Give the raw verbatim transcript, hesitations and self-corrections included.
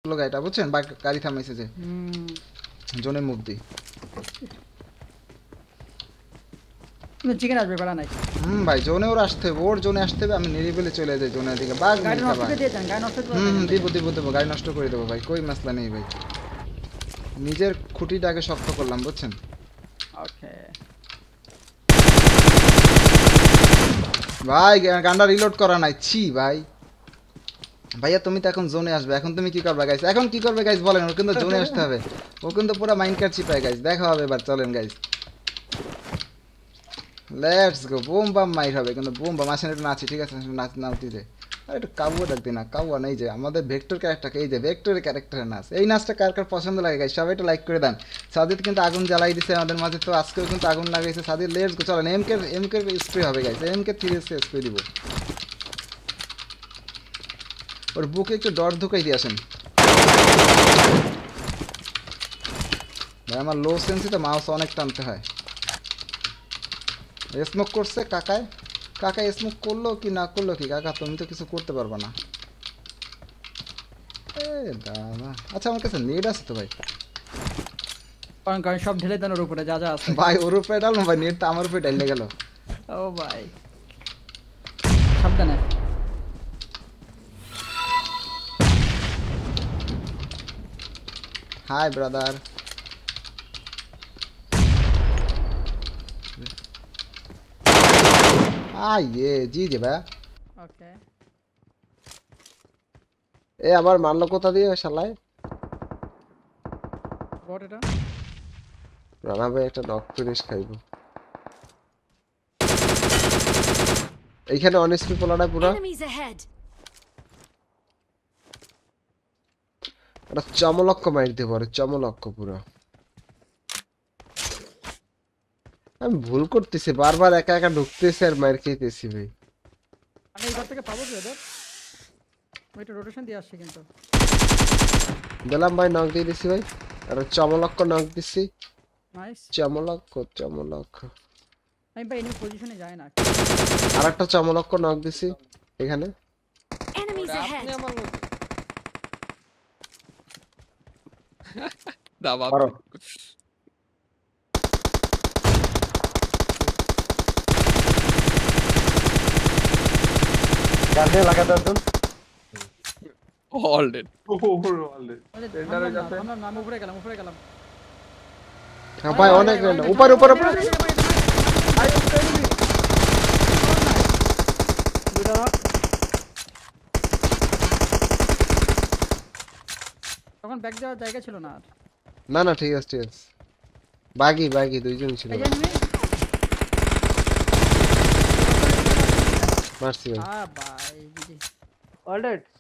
লোক এটা বুঝছেন গাড়ি থামাইছে যে হুম জোনে মুভ দি তুমি চিকেন আসবে বলা নাই হুম ভাই জোনে ওর আসতে হবে ওর জোনে আসতে হবে আমি নিরিবিলি চলে যাই জোনের দিকে বাগ গাড়ি নষ্ট করে দিয়ে যান গাড়ি নষ্ট করে হুম দিব দিব দিব গাড়ি নষ্ট করে দেব ভাই কই মাসলা নেই ভাই নিজের খুঁটিটাকে শক্ত করলাম বুঝছেন ওকে ভাই গানটা রিলোড করা নাই ছি ভাই ভাইয়া তুমি তো এখন জোনে আসবে এখন তুমি কি করবে গাইস এখন কি করবে গাইস বলেন ও কিন্তু জোনে আসতে হবে ও কিন্তু পুরো মাইনকার্ট চিপায় গাইস দেখা হবে এবার চলেন গাইস লেটস গো বুম বাম মাইর হবে কিন্তু বুম বাম আসেন একটু নাচি ঠিক আছে নাচ নাচতে দে আর একটু কাউয়া ডাকতে না কাউয়া নেই যে আমাদের ভেক্টর ক্যারেক্টারকে এই যে ভেক্টরের ক্যারেক্টারের নাচ এই নাচটা কার কার পছন্দ লাগে গাইস সবাই একটু লাইক করে দেন সাদিত কিন্তু আগুন জ্বালাই দিছে আমাদের মাঝে তো আজকেও কিন্তু আগুন লাগাইছে সাদিত লেটস গো চলেন এমকে এমকে স্প্রে হবে গাইস এমকে থ্রি স্প্রে দিব ওর বুকে একটু ডর ঢুকাই দিয়ে আসেন ভাই আমার লো সেন্সিতে মাউস অনেক টানতে হয় স্মোক করছে কাকায় কাকা স্মোক করলো কি না করলো কি কাকা তুমি তো কিছু করতে পারবে না এ দাদা আচ্ছা আমার কাছে নেট আছে তো ভাই কারণ কারণ সব ঢেলে দেন ওর উপরে যা যা আছে ভাই ওর উপরে ডাল না ভাই নেট তো আমার উপরে ঢেলে গেল ও ভাই সাবধানে হাই ব্রাদার আই ये जी जी ভাই ওকে এ আবার মারলো কোথা দিয়ে শালায় বট এটা রানা ভাই একটা নক ফিনিশ খাইবো এইখানে অনেস্টলি পোলাটা পুরো এটা চমলক্ষ মাইর দিয়ে পড়ে চমলক্ষ পুরো আমি ভুল করতেছি বারবার একা একা ঢুকতেছি আর মাইর খেতেছি ভাই আমি এই ঘর থেকে পাবো কি ওদের ওইটা রোটেশন দিয়ে আসছে কিন্তু দিলাম ভাই নক দিয়ে দিছি ভাই আর চমলক্ষ নক দিছি নাইস চমলক্ষ চমলক্ষ আমি ভাই এনিমি পজিশনে যায় না আরেকটা চমলক্ষ নক দিছি এখানে Enemies ahead. দাবা গানে লাগাতে একদম অল ডেড অল ডেড টেন্ডারে যাচ্ছে আমরা নাম উপরে গেলাম উপরে গেলাম হ্যাঁ ভাই অনেক রেন্ড উপর উপর উপর আই উপরে এনিমি দুটা তখন ব্যাক যাওয়ার জায়গা ছিল না আর না না ঠিক আছে ঠিক আছে বাগি বাগি দুইজন ছিল এই এনিমি মারছি ভাই আ ভাই জিজি অল ডেড